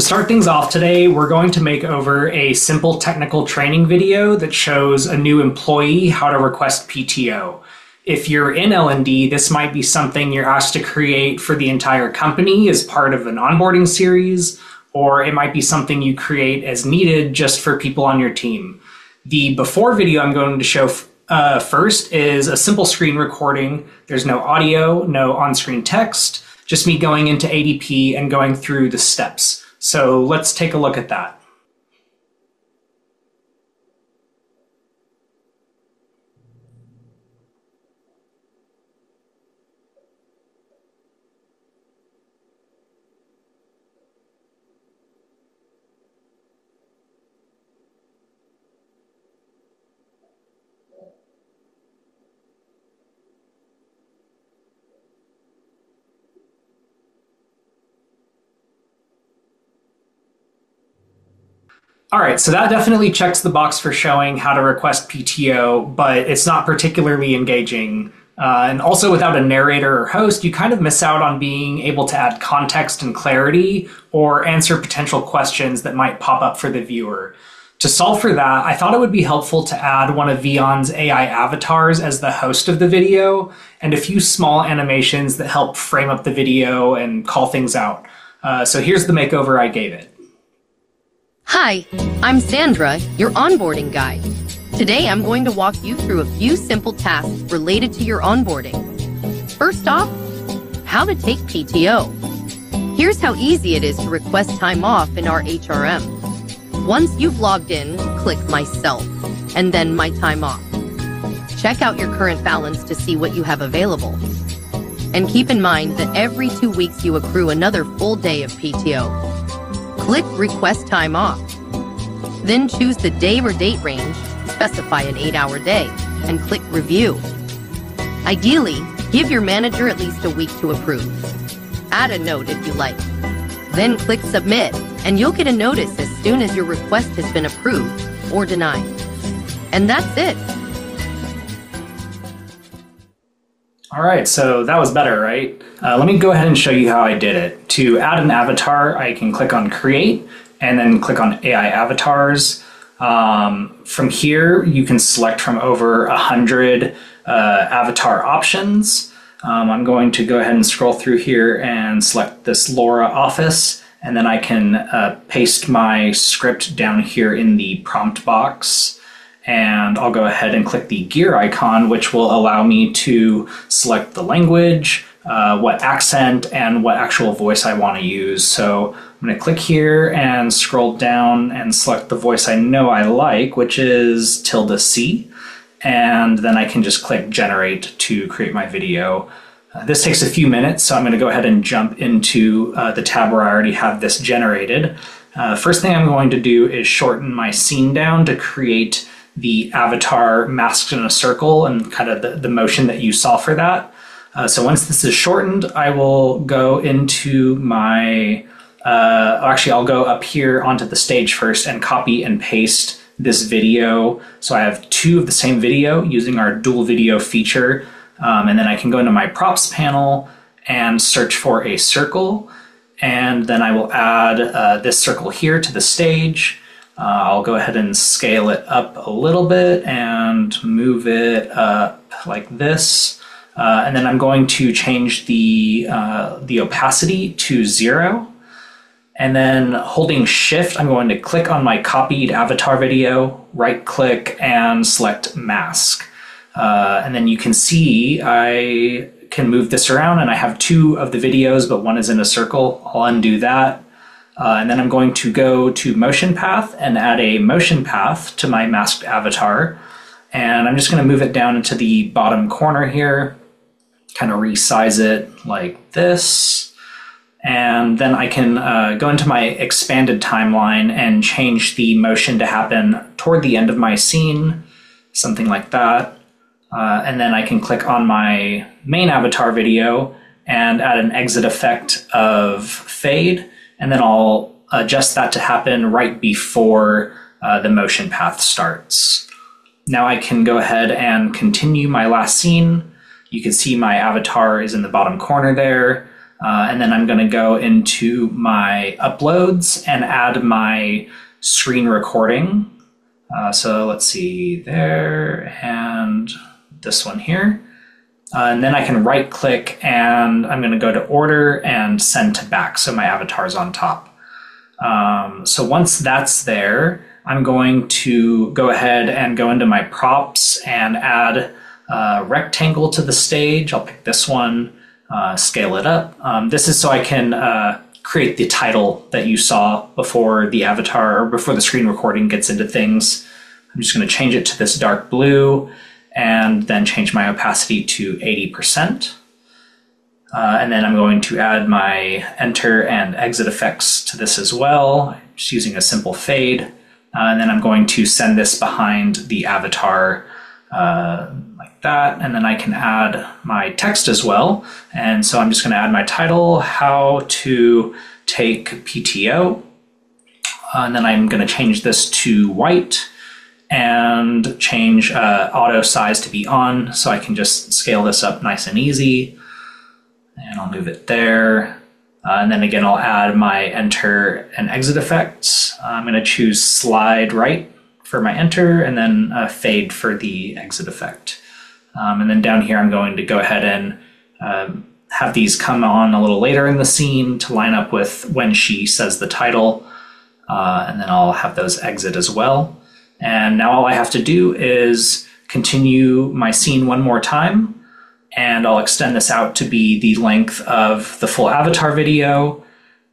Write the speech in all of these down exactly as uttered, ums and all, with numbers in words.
start things off today, we're going to make over a simple technical training video that shows a new employee how to request P T O. If you're in L and D, this might be something you're asked to create for the entire company as part of an onboarding series, or it might be something you create as needed just for people on your team. The before video I'm going to show uh, first is a simple screen recording. There's no audio, no on-screen text, just me going into A D P and going through the steps. So let's take a look at that. All right, so that definitely checks the box for showing how to request P T O, but it's not particularly engaging. Uh, and also without a narrator or host, you kind of miss out on being able to add context and clarity or answer potential questions that might pop up for the viewer. To solve for that, I thought it would be helpful to add one of Vyond's A I avatars as the host of the video and a few small animations that help frame up the video and call things out. Uh, so here's the makeover I gave it. Hi, I'm Sandra, your onboarding guide. Today I'm going to walk you through a few simple tasks related to your onboarding. First off, how to take P T O. Here's how easy it is to request time off in our H R M. Once you've logged in, click Myself, and then My Time Off. Check out your current balance to see what you have available. And keep in mind that every two weeks you accrue another full day of P T O. Click Request Time Off. Then choose the day or date range, specify an eight-hour day, and click Review. Ideally, give your manager at least a week to approve. Add a note if you like. Then click Submit, and you'll get a notice as soon as your request has been approved or denied. And that's it. All right, so that was better, right? Uh, let me go ahead and show you how I did it. To add an avatar, I can click on Create and then click on A I Avatars. Um, from here, you can select from over one hundred uh, avatar options. Um, I'm going to go ahead and scroll through here and select this Laura Office, and then I can uh, paste my script down here in the prompt box. And I'll go ahead and click the gear icon, which will allow me to select the language, uh, what accent, and what actual voice I want to use. So I'm going to click here and scroll down and select the voice I know I like, which is tilde C. And then I can just click generate to create my video. Uh, this takes a few minutes, so I'm going to go ahead and jump into uh, the tab where I already have this generated. Uh, first thing I'm going to do is shorten my scene down to create the avatar masked in a circle and kind of the, the motion that you saw for that. Uh, so once this is shortened, I will go into my, uh, actually I'll go up here onto the stage first and copy and paste this video. So I have two of the same video using our dual video feature. Um, and then I can go into my props panel and search for a circle. And then I will add uh, this circle here to the stage. Uh, I'll go ahead and scale it up a little bit and move it up like this. Uh, and then I'm going to change the, uh, the opacity to zero. And then holding Shift, I'm going to click on my copied avatar video, right click and select mask. Uh, and then you can see I can move this around and I have two of the videos, but one is in a circle. I'll undo that. Uh, and then I'm going to go to motion path and add a motion path to my masked avatar. And I'm just going to move it down into the bottom corner here, kind of resize it like this. And then I can uh, go into my expanded timeline and change the motion to happen toward the end of my scene, something like that. Uh, and then I can click on my main avatar video and add an exit effect of fade. And then I'll adjust that to happen right before uh, the motion path starts. Now I can go ahead and continue my last scene. You can see my avatar is in the bottom corner there. Uh, and then I'm going to go into my uploads and add my screen recording. Uh, so let's see there and this one here. Uh, and then I can right click and I'm going to go to order and send to back. So my avatar's on top. Um, so once that's there, I'm going to go ahead and go into my props and add a rectangle to the stage. I'll pick this one, uh, scale it up. Um, this is so I can uh, create the title that you saw before the avatar or before the screen recording gets into things. I'm just going to change it to this dark blue and then change my opacity to eighty percent. Uh, and then I'm going to add my enter and exit effects to this as well, just using a simple fade. Uh, and then I'm going to send this behind the avatar uh, like that. And then I can add my text as well. And so I'm just going to add my title, how to take P T O. Uh, and then I'm going to change this to white and change uh, auto size to be on. So I can just scale this up nice and easy. And I'll move it there. Uh, and then again, I'll add my enter and exit effects. Uh, I'm going to choose slide right for my enter and then uh, fade for the exit effect. Um, and then down here, I'm going to go ahead and uh, have these come on a little later in the scene to line up with when she says the title. Uh, and then I'll have those exit as well. And now all I have to do is continue my scene one more time. And I'll extend this out to be the length of the full avatar video.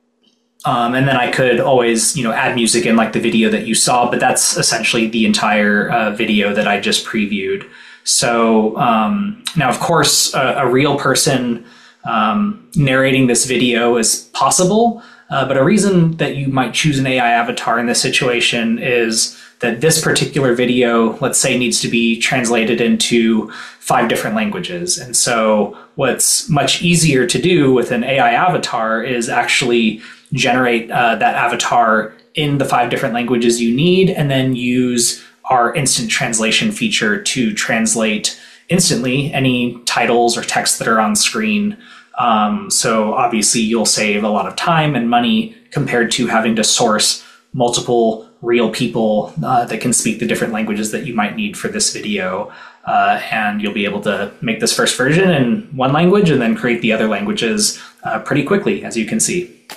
Um, and then I could always, you know, add music in like the video that you saw, but that's essentially the entire uh, video that I just previewed. So um, now, of course, a, a real person um, narrating this video is possible, uh, but a reason that you might choose an A I avatar in this situation is that this particular video, let's say, needs to be translated into five different languages. And so what's much easier to do with an A I avatar is actually generate uh, that avatar in the five different languages you need, and then use our instant translation feature to translate instantly any titles or text that are on screen. Um, so obviously you'll save a lot of time and money compared to having to source multiple real people uh, that can speak the different languages that you might need for this video. Uh, and you'll be able to make this first version in one language and then create the other languages uh, pretty quickly, as you can see.